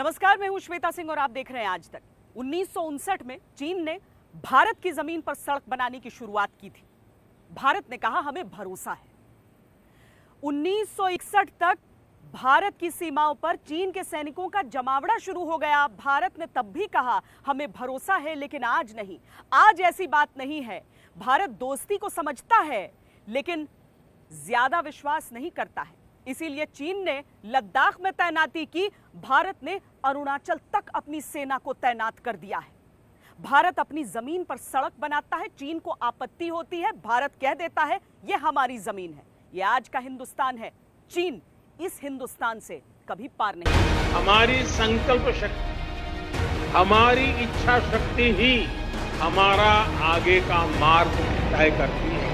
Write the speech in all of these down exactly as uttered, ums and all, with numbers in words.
नमस्कार, मैं हूं श्वेता सिंह और आप देख रहे हैं आज तक। उन्नीस सौ उनसठ में चीन ने भारत की जमीन पर सड़क बनाने की शुरुआत की थी। भारत ने कहा हमें भरोसा है। उन्नीस सौ इकसठ तक भारत की सीमाओं पर चीन के सैनिकों का जमावड़ा शुरू हो गया। भारत ने तब भी कहा हमें भरोसा है, लेकिन आज नहीं। आज ऐसी बात नहीं है। भारत दोस्ती को समझता है लेकिन ज्यादा विश्वास नहीं करता है। इसीलिए चीन ने लद्दाख में तैनाती की। भारत ने अरुणाचल तक अपनी सेना को तैनात कर दिया है। भारत अपनी जमीन पर सड़क बनाता है, चीन को आपत्ति होती है, भारत कह देता है यह हमारी जमीन है, यह आज का हिंदुस्तान है। चीन इस हिंदुस्तान से कभी पार नहीं। हमारी संकल्प शक्ति, हमारी इच्छा शक्ति ही हमारा आगे का मार्ग तय करती है।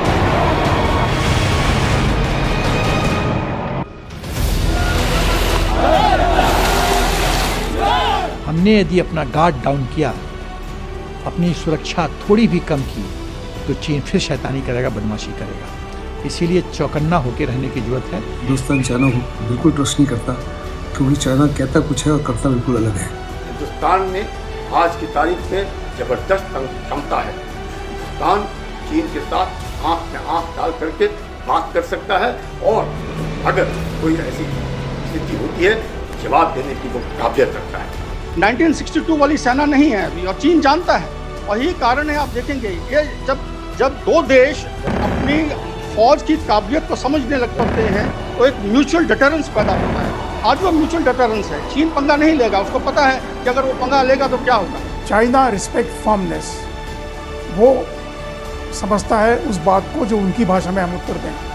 हमने यदि अपना गार्ड डाउन किया, अपनी सुरक्षा थोड़ी भी कम की, तो चीन फिर शैतानी करेगा, बदमाशी करेगा। इसीलिए चौकन्ना होकर रहने की जरूरत है। हिंदुस्तान चाइना को बिल्कुल ट्रस्ट नहीं करता, क्योंकि चाइना कहता कुछ है और करता बिल्कुल अलग है। हिंदुस्तान में आज की तारीख में जबरदस्त क्षमता है। हिंदुस्तान चीन के साथ आंख में आंख डाल करके बात कर सकता है और अगर कोई ऐसी स्थिति होती है जवाब देने की वो काबिलियत रखता है। उन्नीस सौ बासठ वाली सेना नहीं है अभी, और चीन जानता है। और यही कारण है, आप देखेंगे ये जब जब दो देश अपनी फौज की काबिलियत को समझने लग पड़ते हैं तो एक म्यूचुअल डिटरेंस पैदा होता है। आज वो म्यूचुअल डिटरेंस है। चीन पंगा नहीं लेगा, उसको पता है कि अगर वो पंगा लेगा तो क्या होगा। चाइना रिस्पेक्ट फर्मनेस, वो समझता है उस बात को जो उनकी भाषा में हम उत्तर दें।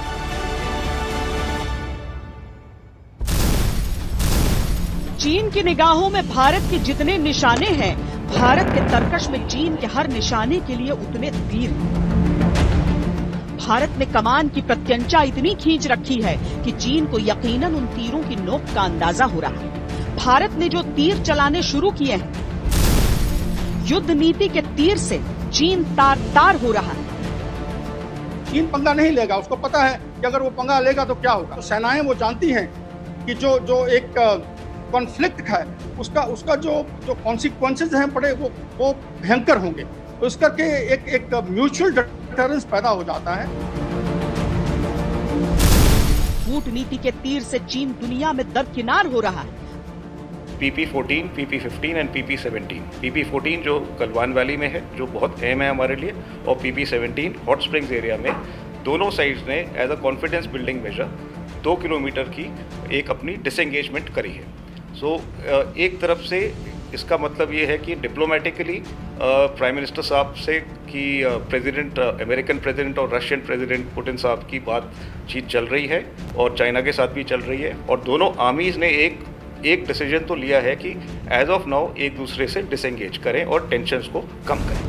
चीन की निगाहों में भारत के जितने निशाने हैं, भारत के तरकश में चीन के हर निशाने के लिए उतने तीर हैं। भारत ने कमान की प्रत्यंचा इतनी खींच रखी है कि चीन को यकीनन उन तीरों की नोक का अंदाजा हो रहा है। भारत ने जो तीर चलाने शुरू किए हैं, युद्ध नीति के तीर से चीन तार तार हो रहा है। चीन पंगा नहीं लेगा, उसको पता है कि अगर वो पंगा लेगा तो क्या होगा। तो सेनाएं वो जानती हैं कि जो जो एक कॉन्फ्लिक्ट है उसका उसका जो जो कॉन्सिक्वेंसेस हैं बड़े वो वो भयंकर होंगे। तो इस करके एक एक म्यूचुअल डिटरेंस पैदा हो जाता है। कूटनीति के तीर से चीन दुनिया में दरकिनार हो रहा है। P P fourteen, P P fifteen and P P seventeen. P P fourteen जो गलवान वैली में है, जो बहुत अहम है हमारे लिए, और P P seventeen hot springs area में। दोनों साइड्स ने as a confidence building measure दो किलोमीटर की एक अपनी डिसएंगेजमेंट करी है। सो so, एक तरफ से इसका मतलब ये है कि डिप्लोमेटिकली प्राइम मिनिस्टर साहब से कि प्रेसिडेंट अमेरिकन प्रेसिडेंट और रशियन प्रेसिडेंट पुतिन साहब की बातचीत चल रही है और चाइना के साथ भी चल रही है। और दोनों आर्मीज ने एक एक डिसीजन तो लिया है कि एज ऑफ नाउ एक दूसरे से डिसएंगेज करें और टेंशन्स को कम करें।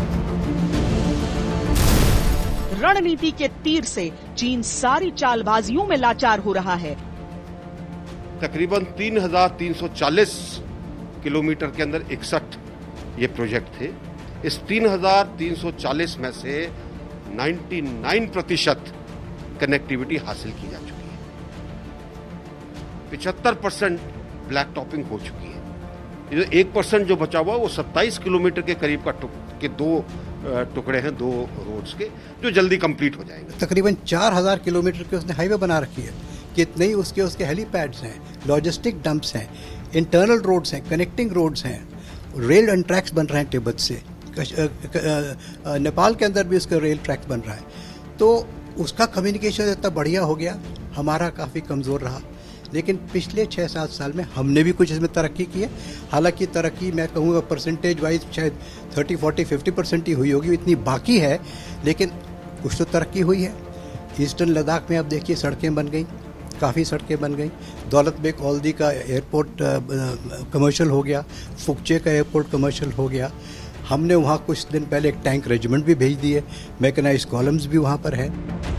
रणनीति के तीर से चीन सारी चालबाजियों में लाचार हो रहा है। तकरीबन तीन हजार तीन सौ चालीस किलोमीटर के अंदर इकसठ ये प्रोजेक्ट थे। इस तीन हजार तीन सौ चालीस में से निन्यानवे प्रतिशत कनेक्टिविटी हासिल की जा चुकी है। पचहत्तर परसेंट ब्लैक टॉपिंग हो चुकी है। ये एक परसेंट जो बचा हुआ वो सत्ताईस किलोमीटर के करीब का टुक, के दो टुकड़े हैं, दो रोड्स के, जो जल्दी कंप्लीट हो जाएंगे। तकरीबन चार हजार किलोमीटर के उसने हाईवे बना रखी है। कितने ही उसके उसके हेलीपैड्स हैं, लॉजिस्टिक डंप्स हैं, इंटरनल रोड्स हैं, कनेक्टिंग रोड्स हैं, रेल एंड ट्रैक्स बन रहे हैं तिब्बत से। नेपाल के अंदर भी उसका रेल ट्रैक्स बन रहा है। तो उसका कम्युनिकेशन इतना बढ़िया हो गया, हमारा काफ़ी कमज़ोर रहा। लेकिन पिछले छः सात साल में हमने भी कुछ इसमें तरक्की की है। हालांकि तरक्की मैं कहूँगा परसेंटेज वाइज शायद थर्टी फोर्टी फिफ्टी परसेंट ही हुई होगी, इतनी बाकी है, लेकिन कुछ तो तरक्की हुई है। ईस्टर्न लद्दाख में अब देखिए सड़कें बन गई, काफ़ी सड़कें बन गई। दौलत बेग ओल्दी का एयरपोर्ट कमर्शियल हो गया, फुकचे का एयरपोर्ट कमर्शियल हो गया। हमने वहाँ कुछ दिन पहले एक टैंक रेजिमेंट भी भेज दिए, मैकेनाइज्ड कॉलम्स भी वहाँ पर है।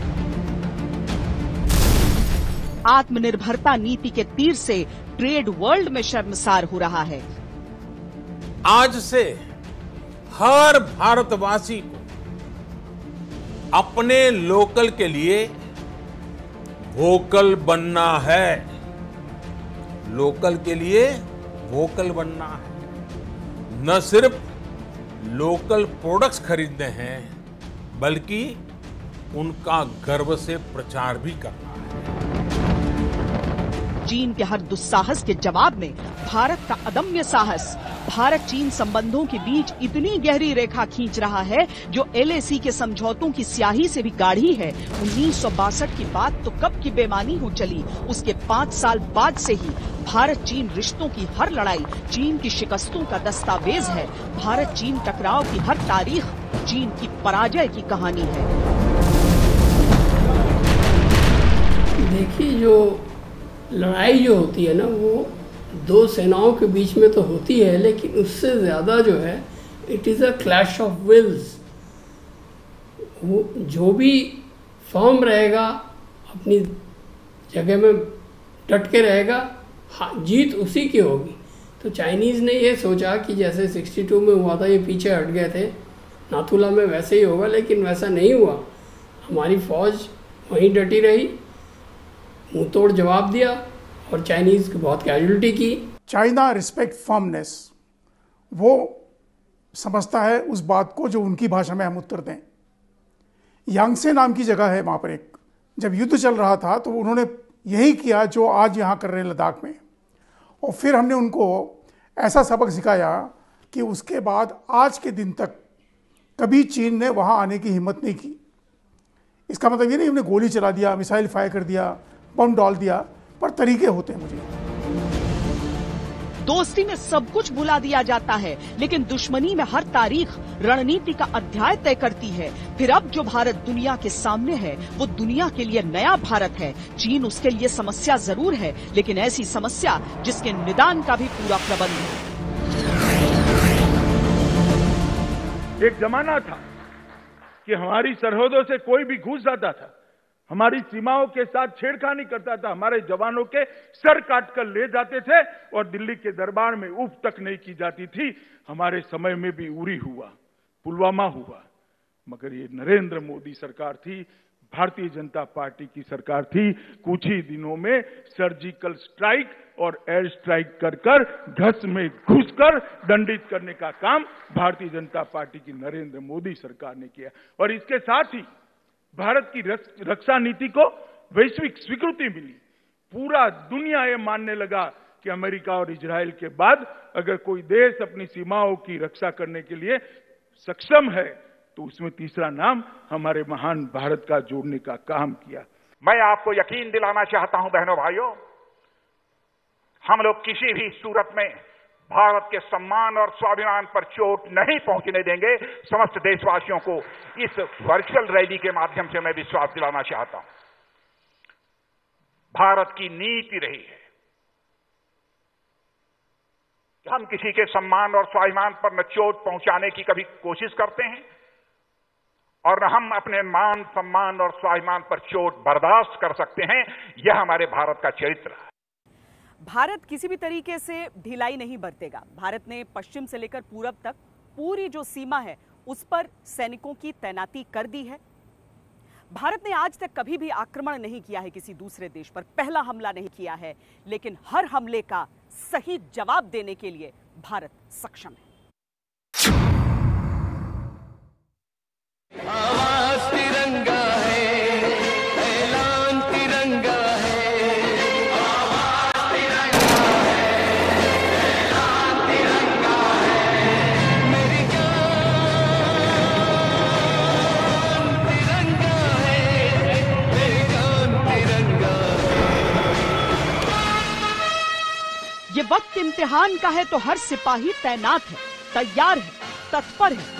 आत्मनिर्भरता नीति के तीर से ट्रेड वर्ल्ड में शर्मसार हो रहा है। आज से हर भारतवासी को अपने लोकल के लिए वोकल बनना है। लोकल के लिए वोकल बनना है, न सिर्फ लोकल प्रोडक्ट्स खरीदने हैं बल्कि उनका गर्व से प्रचार भी करना है। चीन के हर दुस्साहस के जवाब में भारत का अदम्य साहस भारत चीन संबंधों के बीच इतनी गहरी रेखा खींच रहा है जो एल ए सी के समझौतों की स्याही से भी गाढ़ी है। उन्नीस सौ बासठ की बात तो कब की बेमानी हो चली, उसके पाँच साल बाद से ही भारत चीन रिश्तों की हर लड़ाई चीन की शिकस्तों का दस्तावेज है। भारत चीन टकराव की हर तारीख चीन की पराजय की कहानी है। देखिए, जो लड़ाई जो होती है ना, वो दो सेनाओं के बीच में तो होती है, लेकिन उससे ज़्यादा जो है it is a clash of wills. वो जो भी फर्म रहेगा, अपनी जगह में डट के रहेगा, जीत उसी की होगी। तो चाइनीज़ ने ये सोचा कि जैसे बासठ में हुआ था, ये पीछे हट गए थे, नाथुला में वैसे ही होगा, लेकिन वैसा नहीं हुआ। हमारी फ़ौज वहीं डटी रही, मुंह तोड़ जवाब दिया और चाइनीज की बहुत कैजुअलिटी की। चाइना रिस्पेक्ट फर्मनेस, वो समझता है उस बात को जो उनकी भाषा में हम उत्तर दें। यांगसे नाम की जगह है, वहाँ पर एक जब युद्ध चल रहा था तो उन्होंने यही किया जो आज यहाँ कर रहे हैं लद्दाख में। और फिर हमने उनको ऐसा सबक सिखाया कि उसके बाद आज के दिन तक कभी चीन ने वहाँ आने की हिम्मत नहीं की। इसका मतलब ये नहीं हमने गोली चला दिया, मिसाइल फायर कर दिया, बम डाल दिया, पर तरीके होते हैं। मुझे दोस्ती में सब कुछ भुला दिया जाता है, लेकिन दुश्मनी में हर तारीख रणनीति का अध्याय तय करती है। फिर अब जो भारत दुनिया के सामने है वो दुनिया के लिए नया भारत है। चीन उसके लिए समस्या जरूर है, लेकिन ऐसी समस्या जिसके निदान का भी पूरा प्रबंध है। एक जमाना था कि हमारी सरहदों से कोई भी घुस जाता था, हमारी सीमाओं के साथ छेड़खानी करता था, हमारे जवानों के सर काट कर ले जाते थे और दिल्ली के दरबार में उफ तक नहीं की जाती थी। हमारे समय में भी उरी हुआ, पुलवामा हुआ, मगर ये नरेंद्र मोदी सरकार थी, भारतीय जनता पार्टी की सरकार थी। कुछ ही दिनों में सर्जिकल स्ट्राइक और एयर स्ट्राइक कर कर घस में घुसकर दंडित करने का काम भारतीय जनता पार्टी की नरेंद्र मोदी सरकार ने किया। और इसके साथ ही भारत की रक्षा नीति को वैश्विक स्वीकृति मिली। पूरा दुनिया ये मानने लगा कि अमेरिका और इजराइल के बाद अगर कोई देश अपनी सीमाओं की रक्षा करने के लिए सक्षम है तो उसमें तीसरा नाम हमारे महान भारत का जोड़ने का काम किया। मैं आपको यकीन दिलाना चाहता हूं बहनों भाइयों, हम लोग किसी भी सूरत में भारत के सम्मान और स्वाभिमान पर चोट नहीं पहुंचने देंगे। समस्त देशवासियों को इस वर्चुअल रैली के माध्यम से मैं विश्वास दिलाना चाहता हूं। भारत की नीति रही है कि हम किसी के सम्मान और स्वाभिमान पर न चोट पहुंचाने की कभी कोशिश करते हैं और न हम अपने मान सम्मान और स्वाभिमान पर चोट बर्दाश्त कर सकते हैं। यह हमारे भारत का चरित्र है। भारत किसी भी तरीके से ढिलाई नहीं बरतेगा। भारत ने पश्चिम से लेकर पूरब तक पूरी जो सीमा है उस पर सैनिकों की तैनाती कर दी है। भारत ने आज तक कभी भी आक्रमण नहीं किया है किसी दूसरे देश पर, पहला हमला नहीं किया है, लेकिन हर हमले का सही जवाब देने के लिए भारत सक्षम है। आवाज तिरंगा है, ऐलान तिरंगा है, आवाज तिरंगा है, ऐलान तिरंगा है, मेरी जान तिरंगा है, मेरी जान तिरंगा है। ये वक्त इम्तिहान का है तो हर सिपाही तैनात है, तैयार है, तत्पर है।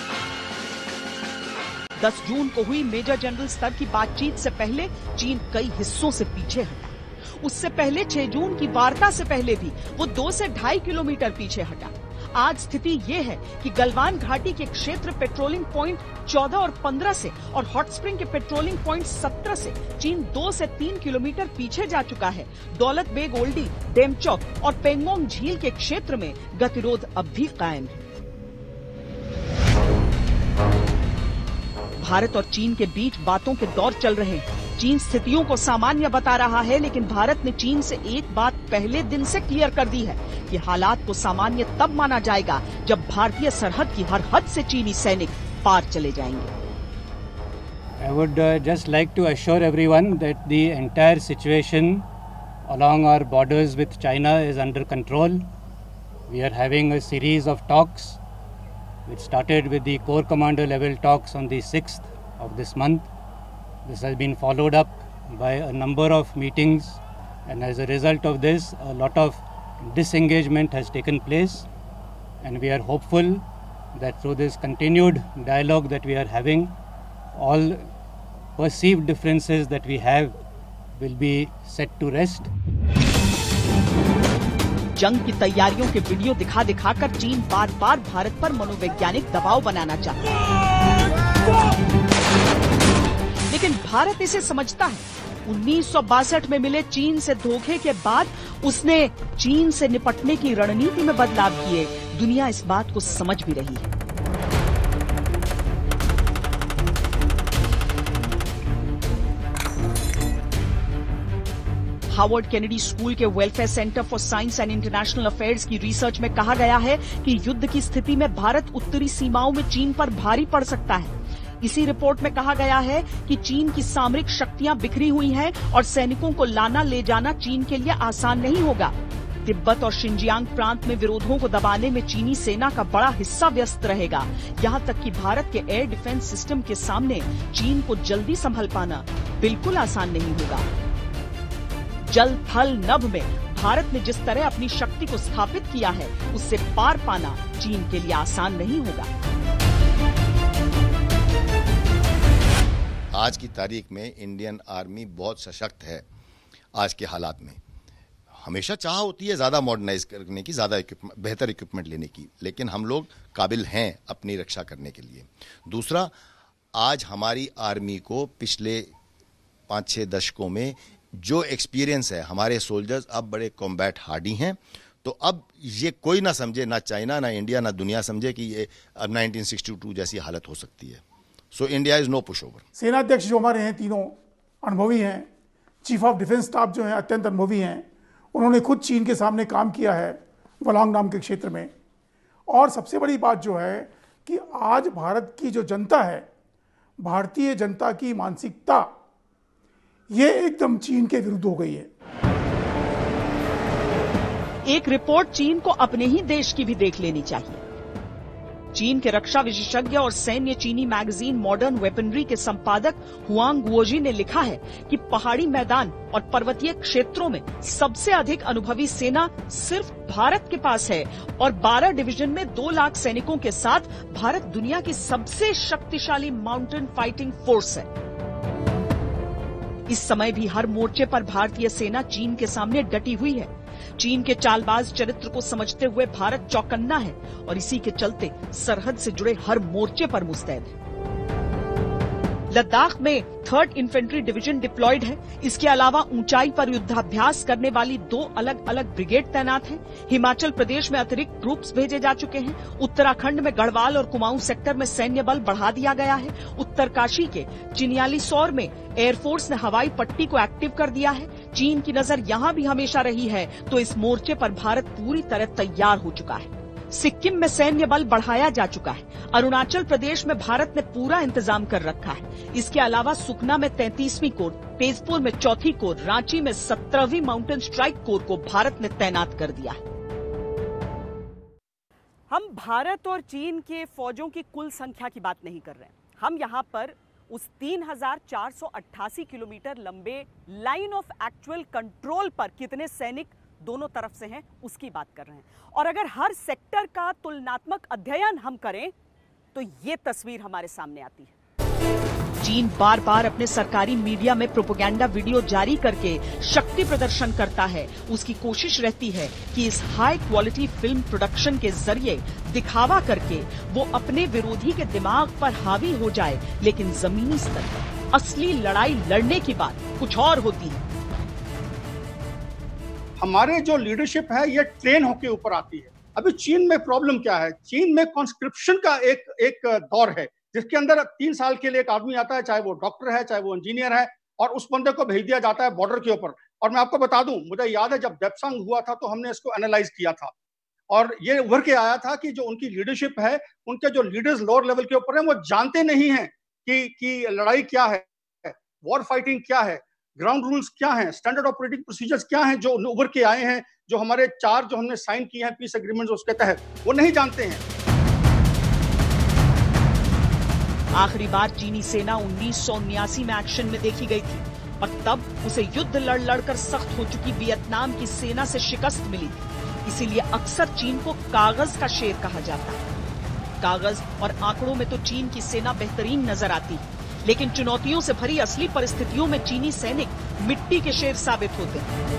दस जून को हुई मेजर जनरल स्तर की बातचीत से पहले चीन कई हिस्सों से पीछे हटा। उससे पहले छह जून की वार्ता से पहले भी वो दो से ढाई किलोमीटर पीछे हटा। आज स्थिति ये है कि गलवान घाटी के क्षेत्र पेट्रोलिंग पॉइंट चौदह और पंद्रह से और हॉट स्प्रिंग के पेट्रोलिंग पॉइंट सत्रह से चीन दो से तीन किलोमीटर पीछे जा चुका है। दौलत बेग ओल्डी, डेमचौक और पेंगोंग झील के क्षेत्र में गतिरोध अब भी कायम है। भारत और चीन के बीच बातों के दौर चल रहे हैं। चीन स्थितियों को सामान्य बता रहा है, लेकिन भारत ने चीन से एक बात पहले दिन से क्लियर कर दी है कि हालात को सामान्य तब माना जाएगा जब भारतीय सरहद की हर हद से चीनी सैनिक पार चले जाएंगे। I would uh, just like to assure everyone that the entire situation along our borders with China is under control. We are having a series of talks which started with the Corps Commander level talks on the sixth of this month. This has been followed up by a number of meetings, and as a result of this, a lot of disengagement has taken place, and we are hopeful that through this continued dialogue that we are having, all perceived differences that we have will be set to rest. जंग की तैयारियों के video दिखा दिखाकर चीन बार बार भारत पर मनोवैज्ञानिक दबाव बनाना चाहता है, लेकिन भारत इसे समझता है। उन्नीस सौ बासठ में मिले चीन से धोखे के बाद उसने चीन से निपटने की रणनीति में बदलाव किए। दुनिया इस बात को समझ भी रही है। हार्वर्ड केनेडी स्कूल के welfare centre for science and international affairs की रिसर्च में कहा गया है कि युद्ध की स्थिति में भारत उत्तरी सीमाओं में चीन पर भारी पड़ सकता है। इसी रिपोर्ट में कहा गया है कि चीन की सामरिक शक्तियां बिखरी हुई हैं और सैनिकों को लाना ले जाना चीन के लिए आसान नहीं होगा। तिब्बत और शिनजियांग प्रांत में विरोधों को दबाने में चीनी सेना का बड़ा हिस्सा व्यस्त रहेगा। यहां तक कि भारत के एयर डिफेंस सिस्टम के सामने चीन को जल्दी संभल पाना बिल्कुल आसान नहीं होगा। जल थल नभ में भारत ने जिस तरह अपनी शक्ति को स्थापित किया है, उससे पार पाना चीन के लिए आसान नहीं होगा। आज की तारीख में इंडियन आर्मी बहुत सशक्त है। आज के हालात में हमेशा चाह होती है ज़्यादा मॉडर्नाइज करने की, ज़्यादा इक्विपमेंट, बेहतर इक्विपमेंट लेने की, लेकिन हम लोग काबिल हैं अपनी रक्षा करने के लिए। दूसरा, आज हमारी आर्मी को पिछले पाँच छः दशकों में जो एक्सपीरियंस है, हमारे सोल्जर्स अब बड़े कॉम्बैट हार्डी हैं। तो अब ये कोई ना समझे, ना चाइना, ना इंडिया, ना दुनिया समझे कि ये अब नाइनटीन सिक्सटी टू जैसी हालत हो सकती है। So India is no pushover. सेनाध्यक्ष जो हमारे हैं तीनों अनुभवी हैं, चीफ ऑफ डिफेंस स्टाफ जो हैं अत्यंत अनुभवी हैं। उन्होंने खुद चीन के सामने काम किया है वलांग नाम के क्षेत्र में। और सबसे बड़ी बात जो है कि आज भारत की जो जनता है, भारतीय जनता की मानसिकता ये एकदम चीन के विरुद्ध हो गई है। एक रिपोर्ट चीन को अपने ही देश की भी देख लेनी चाहिए। चीन के रक्षा विशेषज्ञ और सैन्य चीनी मैगजीन मॉडर्न वेपनरी के संपादक हुआंग गुओजी ने लिखा है कि पहाड़ी मैदान और पर्वतीय क्षेत्रों में सबसे अधिक अनुभवी सेना सिर्फ भारत के पास है और बारह डिवीजन में दो लाख सैनिकों के साथ भारत दुनिया की सबसे शक्तिशाली माउंटेन फाइटिंग फोर्स है। इस समय भी हर मोर्चे पर भारतीय सेना चीन के सामने डटी हुई है। चीन के चालबाज चरित्र को समझते हुए भारत चौकन्ना है और इसी के चलते सरहद से जुड़े हर मोर्चे पर मुस्तैद है। लद्दाख में थर्ड इन्फेंट्री डिवीजन डिप्लॉयड है। इसके अलावा ऊंचाई पर युद्धाभ्यास करने वाली दो अलग अलग ब्रिगेड तैनात हैं। हिमाचल प्रदेश में अतिरिक्त ट्रूप्स भेजे जा चुके हैं। उत्तराखंड में गढ़वाल और कुमाऊं सेक्टर में सैन्य बल बढ़ा दिया गया है। उत्तरकाशी के चिन्यालीसौर में एयरफोर्स ने हवाई पट्टी को एक्टिव कर दिया है। चीन की नजर यहां भी हमेशा रही है, तो इस मोर्चे पर भारत पूरी तरह तैयार हो चुका है। सिक्किम में सैन्य बल बढ़ाया जा चुका है। अरुणाचल प्रदेश में भारत ने पूरा इंतजाम कर रखा है। इसके अलावा सुकना में तैंतीसवीं कोर, तेजपुर में चौथी कोर, रांची में सत्रहवीं माउंटेन स्ट्राइक कोर को भारत ने तैनात कर दिया है। हम भारत और चीन के फौजों की कुल संख्या की बात नहीं कर रहे हैं। हम यहाँ पर उस तीन हजार चार सौ अट्ठासी किलोमीटर लंबे लाइन ऑफ एक्चुअल कंट्रोल पर कितने सैनिक दोनों तरफ से हैं उसकी बात कर रहे हैं। और अगर हर सेक्टर का तुलनात्मक अध्ययन हम करें तो ये तस्वीर हमारे सामने आती है। चीन बार बार अपने सरकारी मीडिया में प्रोपेगेंडा वीडियो जारी करके शक्ति प्रदर्शन करता है। उसकी कोशिश रहती है कि इस हाई क्वालिटी फिल्म प्रोडक्शन के जरिए दिखावा करके वो अपने विरोधी के दिमाग पर हावी हो जाए, लेकिन जमीनी स्तर पर असली लड़ाई लड़ने की बात कुछ और होती है। हमारे जो लीडरशिप है ये ट्रेन होके ऊपर आती है। अभी चीन में प्रॉब्लम क्या है? चीन में कॉन्स्क्रिप्शन का एक एक दौर है जिसके अंदर तीन साल के लिए एक आदमी आता है, चाहे वो डॉक्टर है चाहे वो इंजीनियर है, और उस बंदे को भेज दिया जाता है बॉर्डर के ऊपर। और मैं आपको बता दूं, मुझे याद है जब डेप्सांग हुआ था तो हमने इसको एनालाइज किया था। और ये उभर के आया था कि जो उनकी लीडरशिप है, उनके जो लीडर्स लोअर लेवल के ऊपर हैं, वो जानते नहीं हैं कि कि लड़ाई क्या है, वॉर फाइटिंग क्या है, ग्राउंड रूल्स क्या हैं, स्टैंडर्ड ऑपरेटिंग प्रोसीजर्स क्या हैं, जो उभर के आए हैं, जो हमारे चार जो हमने साइन किए हैं पीस एग्रीमेंट्स उसके तहत, वो नहीं जानते हैं। आखिरी बार चीनी सेना उन्नीस सौ उन्यासी में एक्शन में देखी गई थी और तब उसे युद्ध लड़ लड़कर सख्त हो चुकी वियतनाम की सेना से शिकस्त मिली थी। इसीलिए अक्सर चीन को कागज का शेर कहा जाता है। कागज और आंकड़ों में तो चीन की सेना बेहतरीन नजर आती है, लेकिन चुनौतियों से भरी असली परिस्थितियों में चीनी सैनिक मिट्टी के शेर साबित होते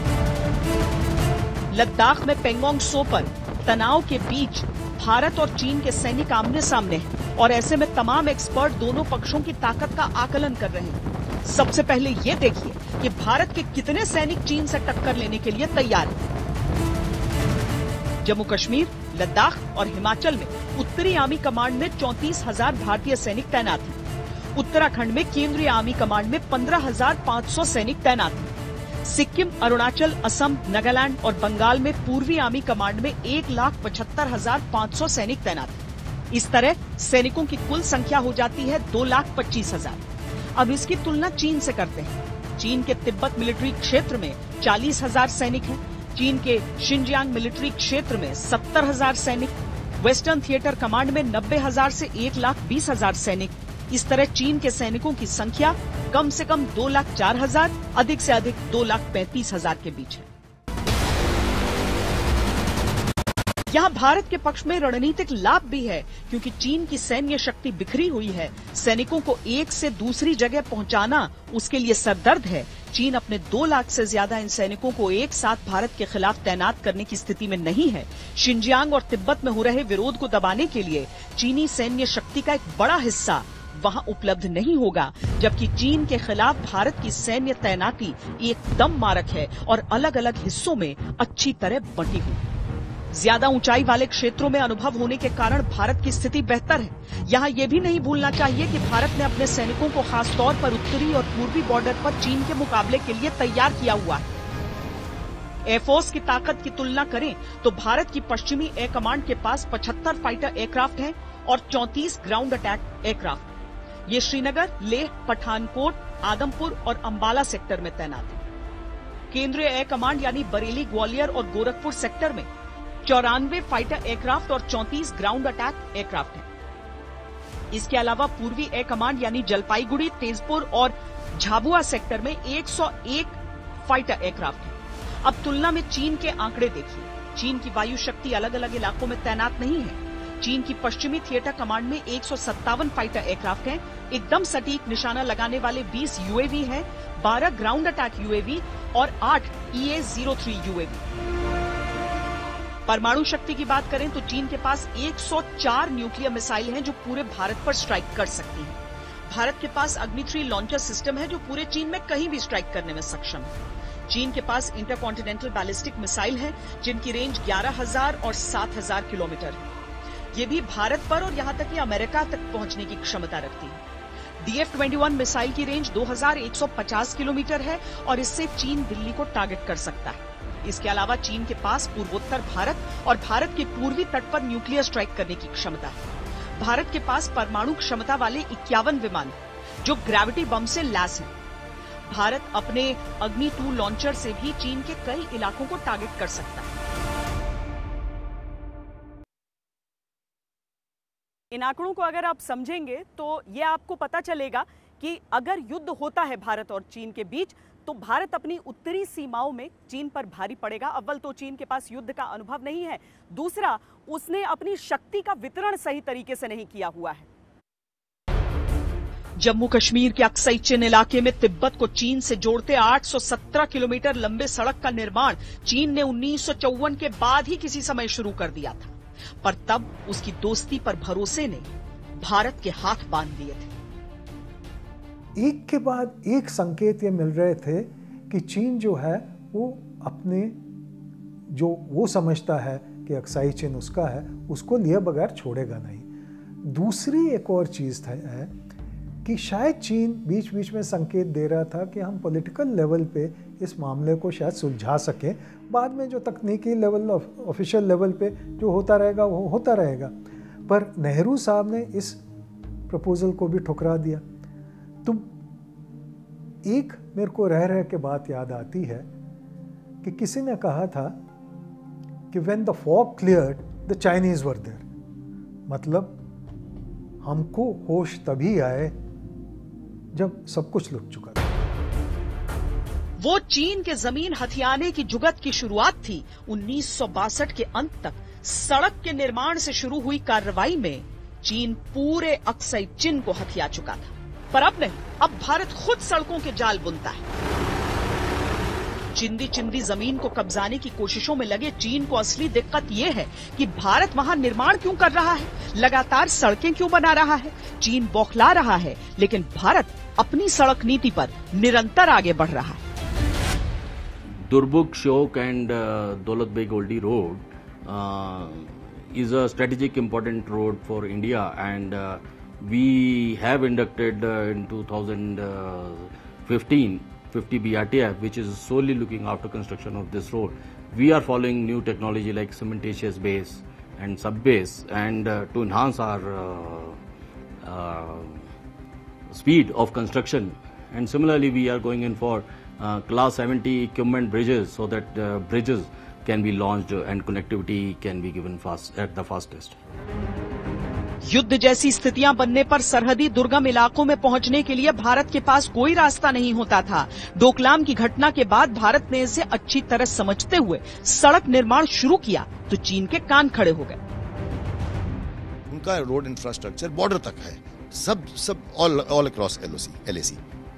हैं। लद्दाख में पेंगोंग त्सो पर तनाव के बीच भारत और चीन के सैनिक आमने सामने हैं और ऐसे में तमाम एक्सपर्ट दोनों पक्षों की ताकत का आकलन कर रहे हैं। सबसे पहले ये देखिए कि भारत के कितने सैनिक चीन से टक्कर लेने के लिए तैयार हैं। जम्मू कश्मीर, लद्दाख और हिमाचल में उत्तरी आर्मी कमांड में चौंतीस हजार भारतीय सैनिक तैनात हैं। उत्तराखंड में केंद्रीय आर्मी कमांड में पंद्रह हजार पाँच सौ सैनिक तैनात हैं। सिक्किम, अरुणाचल, असम, नागालैंड और बंगाल में पूर्वी आर्मी कमांड में एक लाख पचहत्तर हजार पाँच सौ सैनिक तैनात हैं। इस तरह सैनिकों की कुल संख्या हो जाती है दो लाख पच्चीस हजार। अब इसकी तुलना चीन से करते हैं। चीन के तिब्बत मिलिट्री क्षेत्र में चालीस हजार सैनिक हैं। चीन के शिनजियांग मिलिट्री क्षेत्र में सत्तर हजार सैनिक, वेस्टर्न थिएटर कमांड में नब्बे हजार से एक लाख बीस हजार सैनिक। इस तरह चीन के सैनिकों की संख्या कम से कम दो लाख चार हजार, अधिक से अधिक दो लाख पैंतीस हजार के बीच है। यहाँ भारत के पक्ष में रणनीतिक लाभ भी है, क्योंकि चीन की सैन्य शक्ति बिखरी हुई है। सैनिकों को एक से दूसरी जगह पहुंचाना उसके लिए सरदर्द है। चीन अपने दो लाख से ज्यादा इन सैनिकों को एक साथ भारत के खिलाफ तैनात करने की स्थिति में नहीं है। शिनजियांग और तिब्बत में हो रहे विरोध को दबाने के लिए चीनी सैन्य शक्ति का एक बड़ा हिस्सा वहां उपलब्ध नहीं होगा, जबकि चीन के खिलाफ भारत की सैन्य तैनाती एकदम मारक है और अलग अलग हिस्सों में अच्छी तरह बंटी हुई। ज्यादा ऊंचाई वाले क्षेत्रों में अनुभव होने के कारण भारत की स्थिति बेहतर है। यहाँ ये भी नहीं भूलना चाहिए कि भारत ने अपने सैनिकों को खासतौर पर उत्तरी और पूर्वी बॉर्डर पर चीन के मुकाबले के लिए तैयार किया हुआ है। एयरफोर्स की ताकत की तुलना करें तो भारत की पश्चिमी एयर कमांड के पास पचहत्तर फाइटर एयरक्राफ्ट हैं और चौंतीस ग्राउंड अटैक एयरक्राफ्ट। ये श्रीनगर, लेह, पठानकोट, आदमपुर और अंबाला सेक्टर में तैनात है। केंद्रीय एयर कमांड यानी बरेली, ग्वालियर और गोरखपुर सेक्टर में चौरानवे फाइटर एयरक्राफ्ट और चौंतीस ग्राउंड अटैक एयरक्राफ्ट हैं। इसके अलावा पूर्वी एयर कमांड यानी जलपाईगुड़ी, तेजपुर और झाबुआ सेक्टर में एक सौ एक फाइटर एयरक्राफ्ट हैं। अब तुलना में चीन के आंकड़े देखिए। चीन की वायु शक्ति अलग अलग इलाकों में तैनात नहीं है। चीन की पश्चिमी थिएटर कमांड में एक सौ सत्तावन फाइटर एयरक्राफ्ट हैं, एकदम सटीक निशाना लगाने वाले बीस यूएवी हैं, बारह ग्राउंड अटैक यूएवी और आठ E A zero three UAV. परमाणु शक्ति की बात करें तो चीन के पास एक सौ चार न्यूक्लियर मिसाइल हैं जो पूरे भारत पर स्ट्राइक कर सकती हैं। भारत के पास अग्नि थ्री लॉन्चर सिस्टम है जो पूरे चीन में कहीं भी स्ट्राइक करने में सक्षम है। चीन के पास इंटरकॉन्टिनेंटल बैलिस्टिक मिसाइल है जिनकी रेंज ग्यारह हजार और सात हजार किलोमीटर है। ये भी भारत पर और यहां तक कि अमेरिका तक पहुंचने की क्षमता रखती है। डी एफ इक्कीस मिसाइल की रेंज दो हजार एक सौ पचास किलोमीटर है और इससे चीन दिल्ली को टारगेट कर सकता है। इसके अलावा चीन के पास पूर्वोत्तर भारत और भारत के पूर्वी तट पर न्यूक्लियर स्ट्राइक करने की क्षमता है। भारत के पास परमाणु क्षमता वाले इक्यावन विमान जो ग्रेविटी बम से लैस हैं। भारत अपने अग्नि टू लॉन्चर से भी चीन के कई इलाकों को टारगेट कर सकता है। इन आंकड़ों को अगर आप समझेंगे तो ये आपको पता चलेगा कि अगर युद्ध होता है भारत और चीन के बीच तो भारत अपनी उत्तरी सीमाओं में चीन पर भारी पड़ेगा। अव्वल तो चीन के पास युद्ध का अनुभव नहीं है, दूसरा उसने अपनी शक्ति का वितरण सही तरीके से नहीं किया हुआ है। जम्मू कश्मीर के अक्सई चिन इलाके में तिब्बत को चीन से जोड़ते आठ सौ सत्रह किलोमीटर लंबे सड़क का निर्माण चीन ने उन्नीस सौ चौवन के बाद ही किसी समय शुरू कर दिया था, पर तब उसकी दोस्ती पर भरोसे ने भारत के हाथ बांध दिए थे। एक के बाद एक संकेत ये मिल रहे थे कि चीन जो है वो अपने जो वो समझता है कि अक्साई चिन उसका है, उसको लिए बगैर छोड़ेगा नहीं। दूसरी एक और चीज़ है कि शायद चीन बीच बीच में संकेत दे रहा था कि हम पॉलिटिकल लेवल पे इस मामले को शायद सुलझा सकें, बाद में जो तकनीकी लेवल ऑफिशियल लेवल पे जो होता रहेगा वो होता रहेगा। पर नेहरू साहब ने इस प्रपोजल को भी ठुकरा दिया। तो एक मेरे को रह रह के बात याद आती है कि किसी ने कहा था कि when the fog cleared the Chinese were there, मतलब हमको होश तभी आए जब सब कुछ लुट चुका था। वो चीन के जमीन हथियाने की जुगत की शुरुआत थी। उन्नीस सौ बासठ के अंत तक सड़क के निर्माण से शुरू हुई कार्रवाई में चीन पूरे अक्साई चीन को हथिया चुका था। पर अब नहीं, अब भारत खुद सड़कों के जाल बुनता है। चिंदी चिंदी जमीन को कब्जाने की कोशिशों में लगे चीन को असली दिक्कत ये है कि भारत वहां निर्माण क्यों कर रहा है, लगातार सड़कें क्यों बना रहा है। चीन बौखला रहा है, लेकिन भारत अपनी सड़क नीति पर निरंतर आगे बढ़ रहा है। Durbuk, Shok and uh, Daulat Beg Oldi road uh, is a strategic important road for India, and uh, we have inducted uh, in two thousand fifteen fifty B R T F, which is solely looking after construction of this road. We are following new technology like cementitious base and sub base, and uh, to enhance our uh, uh, speed of construction. And similarly, we are going in for uh, class seventy equipment bridges, so that uh, bridges can be launched and connectivity can be given fast at the fastest. युद्ध जैसी स्थितियां बनने पर सरहदी दुर्गम इलाकों में पहुंचने के लिए भारत के पास कोई रास्ता नहीं होता था। डोकलाम की घटना के बाद भारत ने इसे अच्छी तरह समझते हुए सड़क निर्माण शुरू किया तो चीन के कान खड़े हो गए। उनका रोड इंफ्रास्ट्रक्चर बॉर्डर तक है, सब सब all all across L A C.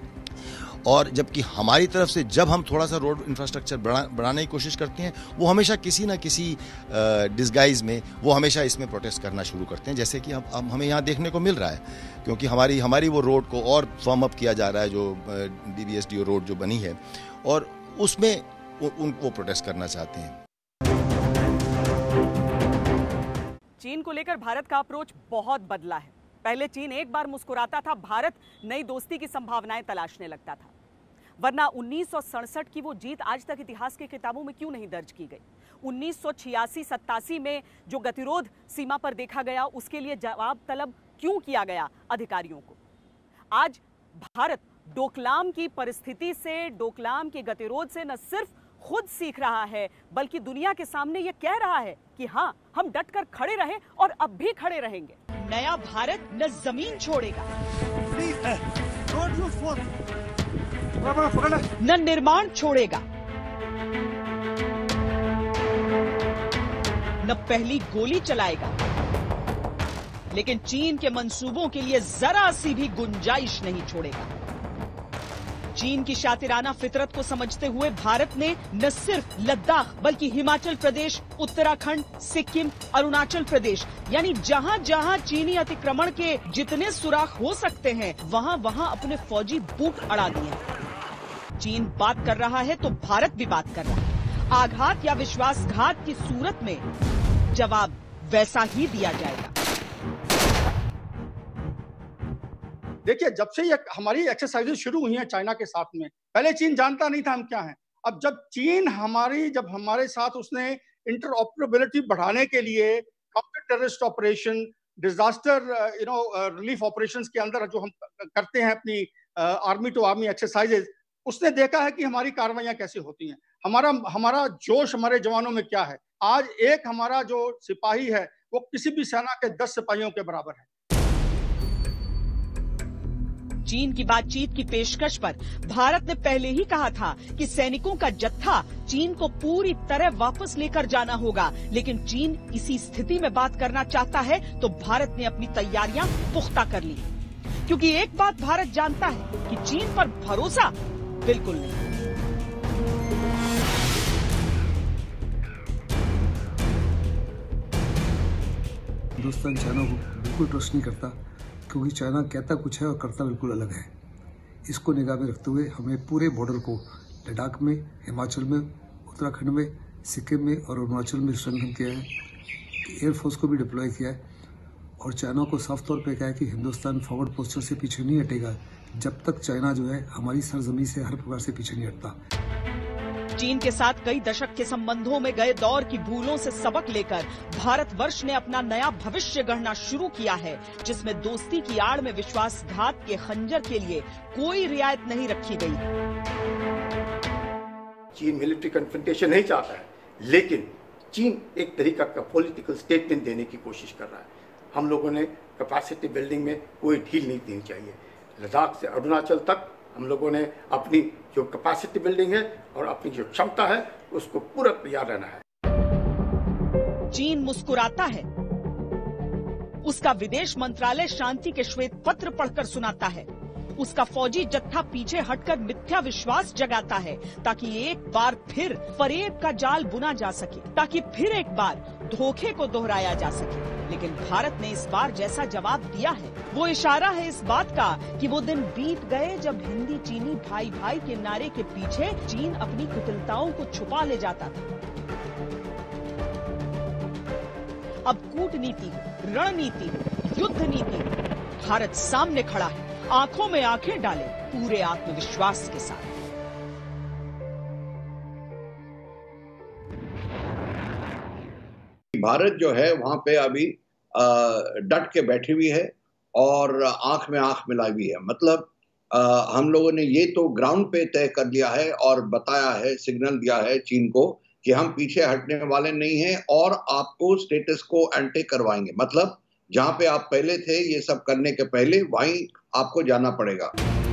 और जबकि हमारी तरफ से जब हम थोड़ा सा रोड इंफ्रास्ट्रक्चर बढ़ा, बढ़ाने की कोशिश करते हैं, वो हमेशा किसी ना किसी डिस्गाइज में वो हमेशा इसमें प्रोटेस्ट करना शुरू करते हैं, जैसे कि हम, हम हमें यहाँ देखने को मिल रहा है। क्योंकि हमारी हमारी वो रोड को और फर्म अप किया जा रहा है, जो D B S D O road जो बनी है, और उसमें वो, उन वो प्रोटेस्ट करना चाहते हैं। चीन को लेकर भारत का अप्रोच बहुत बदला है। पहले चीन एक बार मुस्कुराता था, भारत नई दोस्ती की संभावनाएं तलाशने लगता था। वरना उन्नीस सौ सड़सठ की वो जीत आज तक इतिहास की किताबों में क्यों नहीं दर्ज की गई? उन्नीस सौ छियासी सत्तासी में जो गतिरोध सीमा पर देखा गया, उसके लिए जवाब तलब क्यों किया गया अधिकारियों को? आज भारत डोकलाम की परिस्थिति से, डोकलाम के गतिरोध से न सिर्फ खुद सीख रहा है, बल्कि दुनिया के सामने ये कह रहा है कि हाँ, हम डटकर खड़े रहे और अब भी खड़े रहेंगे। नया भारत न जमीन छोड़ेगा, न निर्माण छोड़ेगा, न पहली गोली चलाएगा। लेकिन चीन के मंसूबों के लिए जरा सी भी गुंजाइश नहीं छोड़ेगा। चीन की शातिराना फितरत को समझते हुए भारत ने न सिर्फ लद्दाख बल्कि हिमाचल प्रदेश, उत्तराखंड, सिक्किम, अरुणाचल प्रदेश, यानी जहां जहां चीनी अतिक्रमण के जितने सुराख हो सकते हैं, वहां वहां अपने फौजी बूट अड़ा दिए। चीन बात कर रहा है तो भारत भी बात कर रहा है। आघात या विश्वासघात की सूरत में जवाब वैसा ही दिया जाएगा। देखिए, जब से ये हमारी एक्सरसाइजेज शुरू हुई हैं चाइना के साथ में, पहले चीन जानता नहीं था हम क्या हैं। अब जब चीन हमारी जब हमारे साथ उसने इंटरऑपरेबिलिटी बढ़ाने के लिए counter terrorist operation, disaster you know relief operations के अंदर जो हम करते हैं अपनी आर्मी टू आर्मी एक्सरसाइजेज, उसने देखा है कि हमारी कार्रवाइयां कैसे होती हैं, हमारा हमारा जोश हमारे जवानों में क्या है। आज एक हमारा जो सिपाही है वो किसी भी सेना के दस सिपाहियों के बराबर है। चीन की बातचीत की पेशकश पर भारत ने पहले ही कहा था कि सैनिकों का जत्था चीन को पूरी तरह वापस लेकर जाना होगा। लेकिन चीन इसी स्थिति में बात करना चाहता है तो भारत ने अपनी तैयारियां पुख्ता कर ली, क्योंकि एक बात भारत जानता है कि चीन पर भरोसा बिल्कुल नहीं। हिंदुस्तान चाइना को बिल्कुल ट्रस्ट नहीं करता, क्योंकि चाइना कहता कुछ है और करता बिल्कुल अलग है। इसको निगाह में रखते हुए हमें पूरे बॉर्डर को लद्दाख में, हिमाचल में, उत्तराखंड में, सिक्किम में और अरुणाचल में स्ट्रेंथन किया है। एयरफोर्स को भी डिप्लॉय किया है और चाइना को साफ तौर पे कहा है कि हिंदुस्तान फॉरवर्ड पोस्चर से पीछे नहीं हटेगा जब तक चाइना जो है हमारी सरजमी से हर प्रकार से पीछे नहीं हटता। चीन के साथ कई दशक के संबंधों में गए दौर की भूलों से सबक लेकर भारतवर्ष ने अपना नया भविष्य गढ़ना शुरू किया है, जिसमें दोस्ती की आड़ में विश्वासघात के खंजर के लिए कोई रियायत नहीं रखी गई। चीन मिलिट्री कन्फ्रंटेशन नहीं चाहता है, लेकिन चीन एक तरीका का पॉलिटिकल स्टेटमेंट देने की कोशिश कर रहा है। हम लोगों ने कैपेसिटी बिल्डिंग में कोई ढील नहीं देनी चाहिए। लद्दाख से अरुणाचल तक हम लोगों ने अपनी जो कैपेसिटी बिल्डिंग है और अपनी जो क्षमता है उसको पूरा तैयार रहना है। चीन मुस्कुराता है, उसका विदेश मंत्रालय शांति के श्वेत पत्र पढ़कर सुनाता है, उसका फौजी जत्था पीछे हटकर मिथ्या विश्वास जगाता है ताकि एक बार फिर फरेब का जाल बुना जा सके, ताकि फिर एक बार धोखे को दोहराया जा सके। लेकिन भारत ने इस बार जैसा जवाब दिया है वो इशारा है इस बात का कि वो दिन बीत गए जब हिंदी चीनी भाई भाई के नारे के पीछे चीन अपनी कुटिलताओं को छुपा ले जाता था। अब कूटनीति, रणनीति, युद्ध नीति, भारत सामने खड़ा है, आंखों में आंखें डाले पूरे आत्मविश्वास के साथ। भारत जो है वहां पे अभी डट के बैठी हुई है और आंख में आंख मिलाई हुई है। मतलब आ, हम लोगों ने ये तो ग्राउंड पे तय कर लिया है और बताया है, सिग्नल दिया है चीन को कि हम पीछे हटने वाले नहीं हैं और आपको स्टेटस को एंटी करवाएंगे। मतलब जहां पे आप पहले थे ये सब करने के पहले वहीं आपको जाना पड़ेगा।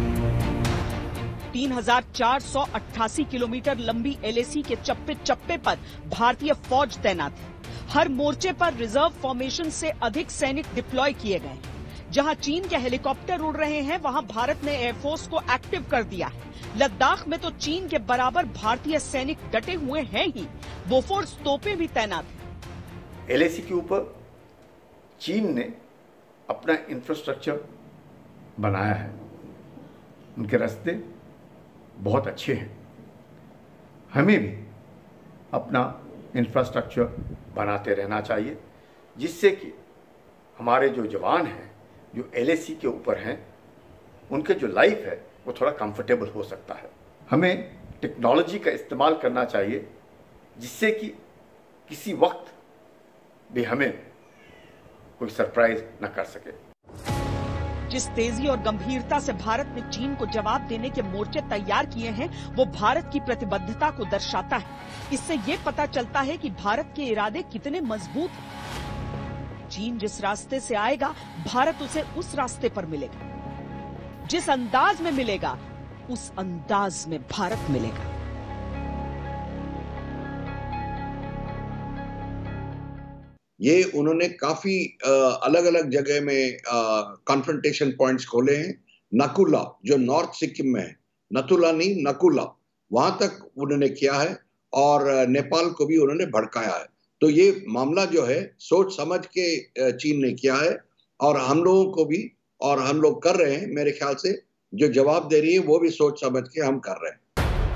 तीन हजार चार सौ अट्ठासी किलोमीटर लंबी एलएसी के चप्पे चप्पे पर भारतीय फौज तैनात है। हर मोर्चे पर रिजर्व फॉर्मेशन से अधिक सैनिक डिप्लॉय किए गए हैं। जहां चीन के हेलीकॉप्टर उड़ रहे हैं वहां भारत ने एयरफोर्स को एक्टिव कर दिया है। लद्दाख में तो चीन के बराबर भारतीय सैनिक डटे हुए हैं ही, बोफोर्स तोपें भी तैनात हैं। एलएसी के ऊपर चीन ने अपना इंफ्रास्ट्रक्चर बनाया है, उनके रास्ते बहुत अच्छे हैं। हमें भी अपना इंफ्रास्ट्रक्चर बनाते रहना चाहिए, जिससे कि हमारे जो जवान हैं जो एलएसी के ऊपर हैं उनके जो लाइफ है वो थोड़ा कंफर्टेबल हो सकता है। हमें टेक्नोलॉजी का इस्तेमाल करना चाहिए जिससे कि किसी वक्त भी हमें कोई सरप्राइज न कर सके। जिस तेजी और गंभीरता से भारत ने चीन को जवाब देने के मोर्चे तैयार किए हैं वो भारत की प्रतिबद्धता को दर्शाता है। इससे ये पता चलता है कि भारत के इरादे कितने मजबूत हैं। चीन जिस रास्ते से आएगा भारत उसे उस रास्ते पर मिलेगा, जिस अंदाज में मिलेगा उस अंदाज में भारत मिलेगा। ये उन्होंने काफी अलग अलग जगह में कॉन्फ्रंटेशन पॉइंट्स खोले हैं। नकुला जो नॉर्थ सिक्किम में है, नथुला नहीं नकुला, वहां तक उन्होंने किया है और नेपाल को भी उन्होंने भड़काया है। तो ये मामला जो है सोच समझ के चीन ने किया है और हम लोगों को भी, और हम लोग कर रहे हैं। मेरे ख्याल से जो जवाब दे रही है वो भी सोच समझ के हम कर रहे हैं।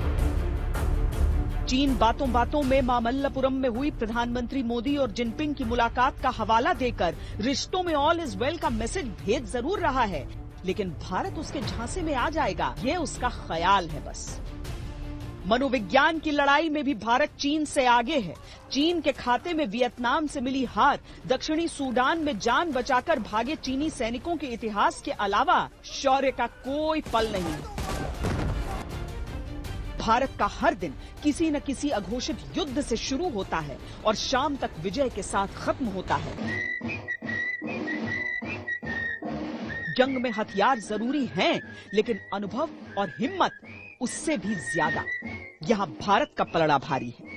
चीन बातों बातों में मामल्लपुरम में हुई प्रधानमंत्री मोदी और जिनपिंग की मुलाकात का हवाला देकर रिश्तों में ऑल इज वेल का मैसेज भेज जरूर रहा है, लेकिन भारत उसके झांसे में आ जाएगा ये उसका ख्याल है बस। मनोविज्ञान की लड़ाई में भी भारत चीन से आगे है। चीन के खाते में वियतनाम से मिली हार, दक्षिणी सूडान में जान बचाकर भागे चीनी सैनिकों के इतिहास के अलावा शौर्य का कोई पल नहीं। भारत का हर दिन किसी न किसी अघोषित युद्ध से शुरू होता है और शाम तक विजय के साथ खत्म होता है। जंग में हथियार जरूरी हैं, लेकिन अनुभव और हिम्मत उससे भी ज्यादा। यहाँ भारत का पलड़ा भारी है।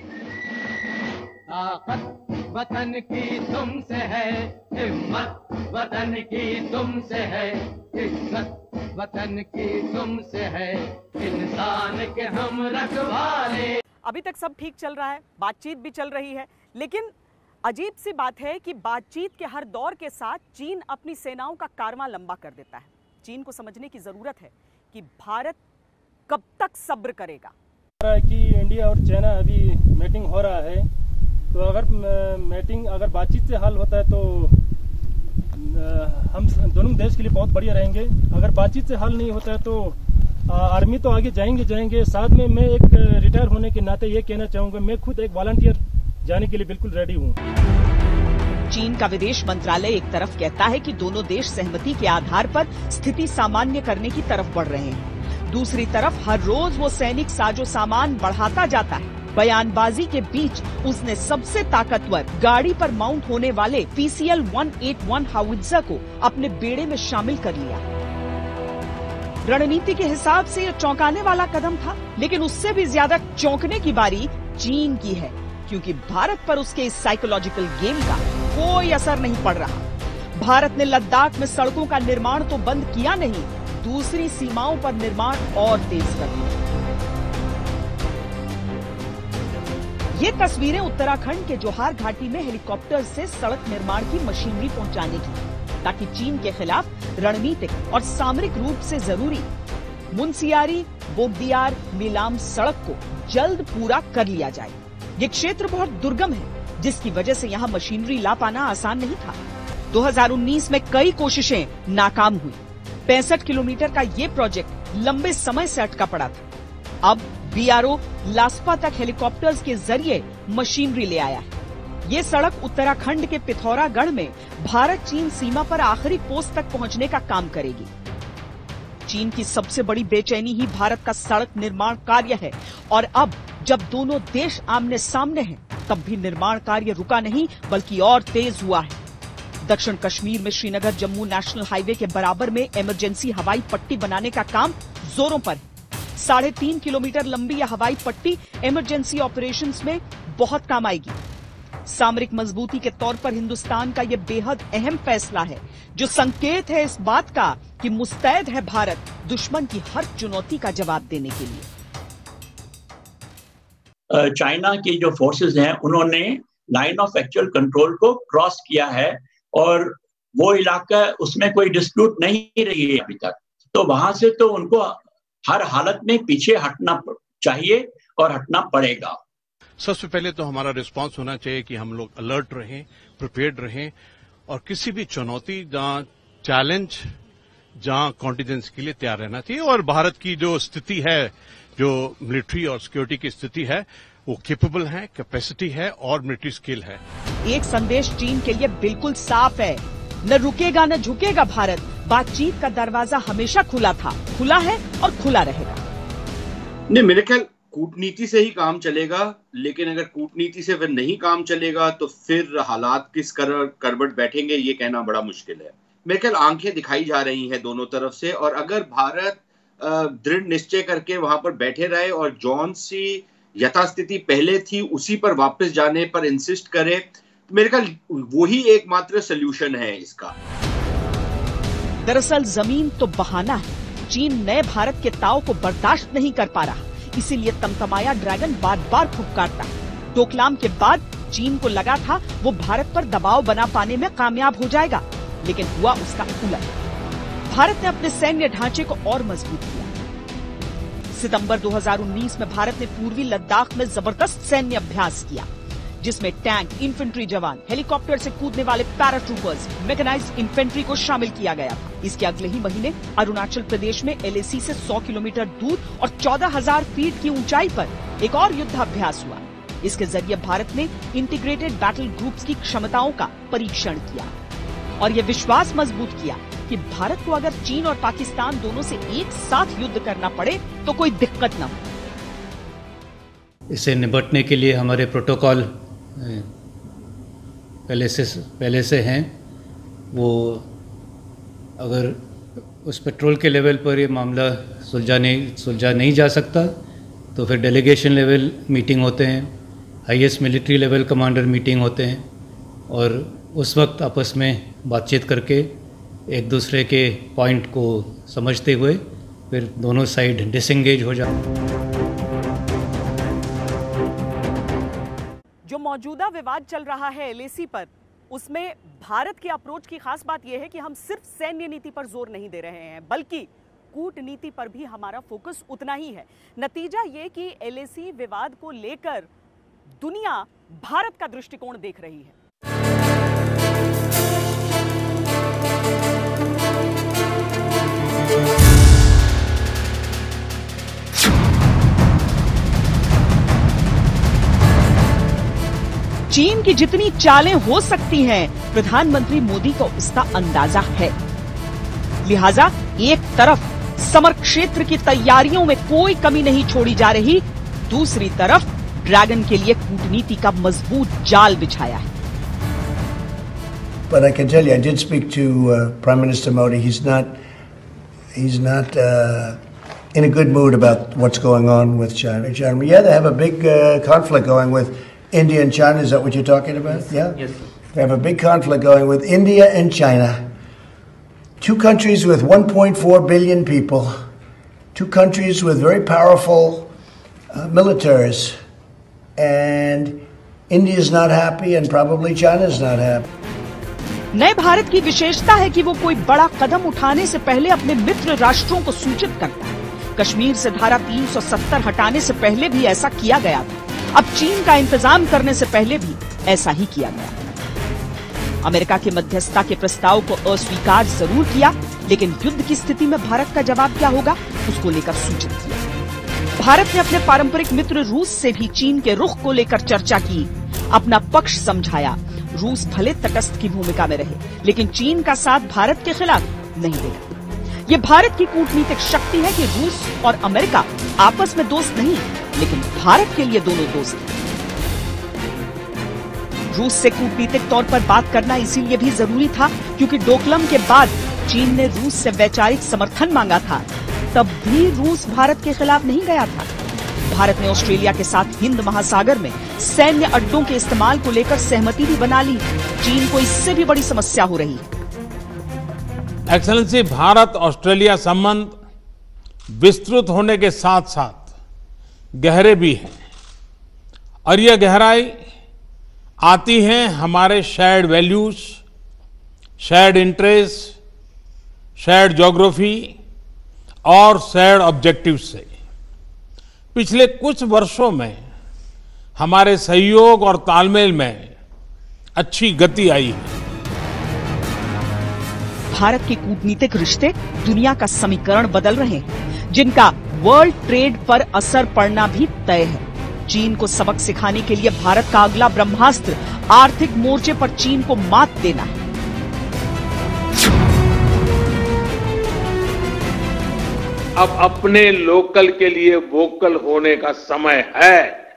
ताकत वतन की तुमसे है, हिम्मत वतन की तुमसे है, इज्जत वतन की तुमसे है, इंसान के हम रखवाले। अभी तक सब ठीक चल रहा है, बातचीत भी चल रही है, लेकिन अजीब सी बात है कि बातचीत के हर दौर के साथ चीन अपनी सेनाओं का कारवां लंबा कर देता है। चीन को समझने की जरूरत है कि भारत कब तक सब्र करेगा। कि इंडिया और चाइना अभी मीटिंग हो रहा है, तो अगर मीटिंग अगर बातचीत से हल होता है तो हम दोनों देश के लिए बहुत बढ़िया रहेंगे। अगर बातचीत से हल नहीं होता है तो आर्मी तो आगे जाएंगे जाएंगे साथ में मैं एक रिटायर होने के नाते ये कहना चाहूँगा, मैं खुद एक वॉलंटियर जाने के लिए बिल्कुल रेडी हूँ। चीन का विदेश मंत्रालय एक तरफ कहता है कि दोनों देश सहमति के आधार पर स्थिति सामान्य करने की तरफ बढ़ रहे हैं, दूसरी तरफ हर रोज वो सैनिक साजो सामान बढ़ाता जाता है। बयानबाजी के बीच उसने सबसे ताकतवर गाड़ी पर माउंट होने वाले पी सी एल एक सौ इक्यासी हाउइत्जर को अपने बेड़े में शामिल कर लिया। रणनीति के हिसाब से यह चौंकाने वाला कदम था, लेकिन उससे भी ज्यादा चौंकने की बारी चीन की है, क्योंकि भारत पर उसके इस साइकोलॉजिकल गेम का कोई असर नहीं पड़ रहा। भारत ने लद्दाख में सड़कों का निर्माण तो बंद किया नहीं, दूसरी सीमाओं पर निर्माण और तेज कर दिया। ये तस्वीरें उत्तराखंड के जोहार घाटी में हेलीकॉप्टर से सड़क निर्माण की मशीनरी पहुंचाने की, ताकि चीन के खिलाफ रणनीतिक और सामरिक रूप से जरूरी मुनसियारी बोगदियार नीलाम सड़क को जल्द पूरा कर लिया जाए। ये क्षेत्र बहुत दुर्गम है, जिसकी वजह से यहाँ मशीनरी ला पाना आसान नहीं था। दो हज़ार उन्नीस में कई कोशिशें नाकाम हुई। पैंसठ किलोमीटर का ये प्रोजेक्ट लंबे समय से अटका पड़ा था। अब बी आर ओ लास्पा तक हेलीकॉप्टर्स के जरिए मशीनरी ले आया है। ये सड़क उत्तराखंड के पिथौरागढ़ में भारत चीन सीमा पर आखिरी पोस्ट तक पहुंचने का काम करेगी। चीन की सबसे बड़ी बेचैनी ही भारत का सड़क निर्माण कार्य है, और अब जब दोनों देश आमने सामने हैं, तब भी निर्माण कार्य रुका नहीं बल्कि और तेज हुआ है। दक्षिण कश्मीर में श्रीनगर जम्मू नेशनल हाईवे के बराबर में इमरजेंसी हवाई पट्टी बनाने का काम जोरों पर है। साढ़े तीन किलोमीटर लंबी यह हवाई पट्टी इमरजेंसी ऑपरेशंस में बहुत काम आएगी। सामरिक मजबूती के तौर पर हिंदुस्तान का यह बेहद अहम फैसला है, जो संकेत है इस बात का कि मुस्तैद है भारत दुश्मन की हर चुनौती का जवाब देने के लिए। चाइना की जो फोर्सेस हैं उन्होंने लाइन ऑफ एक्चुअल कंट्रोल को क्रॉस किया है, और वो इलाका उसमें कोई डिस्प्यूट नहीं रही है अभी तक। तो वहां से तो उनको हर हालत में पीछे हटना चाहिए और हटना पड़ेगा। सबसे पहले तो हमारा रिस्पांस होना चाहिए कि हम लोग अलर्ट रहें, प्रिपेयर्ड रहें, और किसी भी चुनौती जहां चैलेंज जहां कॉन्टिजेंस के लिए तैयार रहना चाहिए। और भारत की जो स्थिति है, जो मिलिट्री और सिक्योरिटी की स्थिति है, वो कैपेबल है, कैपेसिटी है और मिलिट्री स्किल है। एक संदेश चीन के लिए बिल्कुल साफ है, न रुकेगा न झुकेगा भारत। बातचीत का दरवाजा हमेशा खुला था, खुला है और खुला रहेगा। नहीं, मेरे ख्याल कूटनीति से ही काम चलेगा, लेकिन अगर कूटनीति से फिर नहीं काम चलेगा तो फिर हालात किस कर करवट बैठेंगे ये कहना बड़ा मुश्किल है। मेरे ख्याल आंखें दिखाई जा रही हैं दोनों तरफ से, और अगर भारत दृढ़ निश्चय करके वहां पर बैठे रहे और जौन सी यथास्थिति पहले थी उसी पर वापस जाने पर इंसिस्ट करे, तो मेरे ख्याल वही एकमात्र सोल्यूशन है इसका। दरअसल जमीन तो बहाना है। चीन नए भारत के ताव को बर्दाश्त नहीं कर पा रहा, इसीलिए तमतमाया ड्रैगन बार बार फुफकारता है। डोकलाम के बाद चीन को लगा था वो भारत पर दबाव बना पाने में कामयाब हो जाएगा, लेकिन हुआ उसका उलट। भारत ने अपने सैन्य ढांचे को और मजबूत किया। सितंबर दो हज़ार उन्नीस में भारत ने पूर्वी लद्दाख में जबरदस्त सैन्य अभ्यास किया, जिसमें टैंक, इन्फेंट्री जवान, हेलीकॉप्टर से कूदने वाले पैराट्रूपर्स, मैकेनाइज्ड इन्फेंट्री को शामिल किया गया था। इसके अगले ही महीने अरुणाचल प्रदेश में एल ए सी से सौ किलोमीटर दूर और चौदह हज़ार फीट की ऊंचाई पर एक और युद्धाभ्यास हुआ। इसके जरिए भारत ने इंटीग्रेटेड बैटल ग्रुप्स की क्षमताओं का परीक्षण किया और ये विश्वास मजबूत किया कि भारत को अगर चीन और पाकिस्तान दोनों से एक साथ युद्ध करना पड़े तो कोई दिक्कत न हो। इससे निपटने के लिए हमारे प्रोटोकॉल पहले से पहले से हैं। वो अगर उस पेट्रोल के लेवल पर ये मामला सुलझा नहीं सुलझा नहीं जा सकता तो फिर डेलीगेशन लेवल मीटिंग होते हैं, highest military level commander meeting होते हैं, और उस वक्त आपस में बातचीत करके एक दूसरे के पॉइंट को समझते हुए फिर दोनों साइड डिसएंगेज हो जाते। जो मौजूदा विवाद चल रहा है एल ए सी पर, उसमें भारत के अप्रोच की खास बात यह है कि हम सिर्फ सैन्य नीति पर जोर नहीं दे रहे हैं, बल्कि कूटनीति पर भी हमारा फोकस उतना ही है। नतीजा ये कि एल ए सी विवाद को लेकर दुनिया भारत का दृष्टिकोण देख रही है। चीन की जितनी चालें हो सकती हैं, प्रधानमंत्री मोदी को उसका अंदाजा है। लिहाजा एक तरफ समर क्षेत्र की तैयारियों में कोई कमी नहीं छोड़ी जा रही, दूसरी तरफ ड्रैगन के लिए कूटनीति का मजबूत जाल बिछाया है। But I can tell you, I did speak to uh, Prime Minister Modi. He's not, he's not uh, in a good mood about what's going on with China. China. Yeah, they have a big uh, conflict going with India and China. Is that what you're talking about? Yes. Yeah. Yes. They have a big conflict going with India and China. Two countries with one point four billion people. Two countries with very powerful uh, militaries. And India is not happy, and probably China is not happy. नए भारत की विशेषता है कि वो कोई बड़ा कदम उठाने से पहले अपने मित्र राष्ट्रों को सूचित करता है। कश्मीर से धारा तीन सौ सत्तर हटाने से पहले भी ऐसा किया गया था। अब चीन का इंतजाम करने से पहले भी ऐसा ही किया गया। अमेरिका की मध्यस्थता के प्रस्ताव को अस्वीकार जरूर किया, लेकिन युद्ध की स्थिति में भारत का जवाब क्या होगा, उसको लेकर सूचित किया। भारत ने अपने पारंपरिक मित्र रूस से भी चीन के रुख को लेकर चर्चा की, अपना पक्ष समझाया। रूस भले तटस्थ की भूमिका में रहे, लेकिन चीन का साथ भारत के खिलाफ नहीं देगा। ये भारत की कूटनीतिक शक्ति है कि रूस और अमेरिका आपस में दोस्त नहीं, लेकिन भारत के लिए दोनों दोस्त हैं। रूस से कूटनीतिक तौर पर बात करना इसीलिए भी जरूरी था क्योंकि डोकलम के बाद चीन ने रूस से वैचारिक समर्थन मांगा था। तब भी रूस भारत के खिलाफ नहीं गया था। भारत ने ऑस्ट्रेलिया के साथ हिंद महासागर में सैन्य अड्डों के इस्तेमाल को लेकर सहमति भी बना ली। चीन को इससे भी बड़ी समस्या हो रही है। एक्सेलेंसी, भारत ऑस्ट्रेलिया संबंध विस्तृत होने के साथ साथ गहरे भी हैं, और यह गहराई आती है हमारे shared values, shared interest, shared geography और शेयर्ड ऑब्जेक्टिव से। पिछले कुछ वर्षों में हमारे सहयोग और तालमेल में अच्छी गति आई है। भारत के कूटनीतिक रिश्ते दुनिया का समीकरण बदल रहे हैं, जिनका वर्ल्ड ट्रेड पर असर पड़ना भी तय है। चीन को सबक सिखाने के लिए भारत का अगला ब्रह्मास्त्र आर्थिक मोर्चे पर चीन को मात देना है। अब अपने लोकल के लिए वोकल होने का समय है।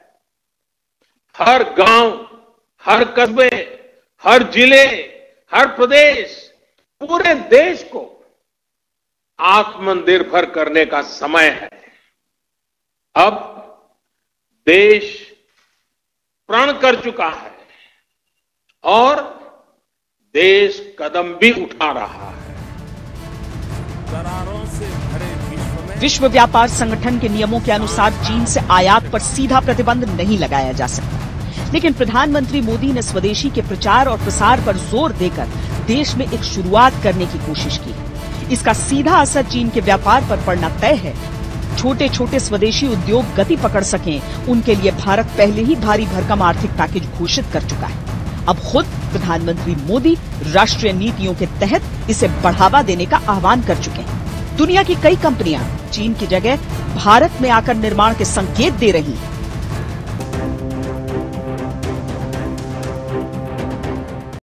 हर गांव, हर कस्बे, हर जिले, हर प्रदेश, पूरे देश को आत्मनिर्भर करने का समय है। अब देश प्रण कर चुका है और देश कदम भी उठा रहा है। दरारों से भरे विश्व व्यापार संगठन के नियमों के अनुसार चीन से आयात पर सीधा प्रतिबंध नहीं लगाया जा सकता, लेकिन प्रधानमंत्री मोदी ने स्वदेशी के प्रचार और प्रसार पर जोर देकर देश में एक शुरुआत करने की कोशिश की है। इसका सीधा असर चीन के व्यापार पर पड़ना तय है। छोटे छोटे स्वदेशी उद्योग गति पकड़ सकें, उनके लिए भारत पहले ही भारी भरकम आर्थिक पैकेज घोषित कर चुका है। अब खुद प्रधानमंत्री मोदी राष्ट्रीय नीतियों के तहत इसे बढ़ावा देने का आह्वान कर चुके हैं। दुनिया की कई कंपनियां चीन की जगह भारत में आकर निर्माण के संकेत दे रही हैं।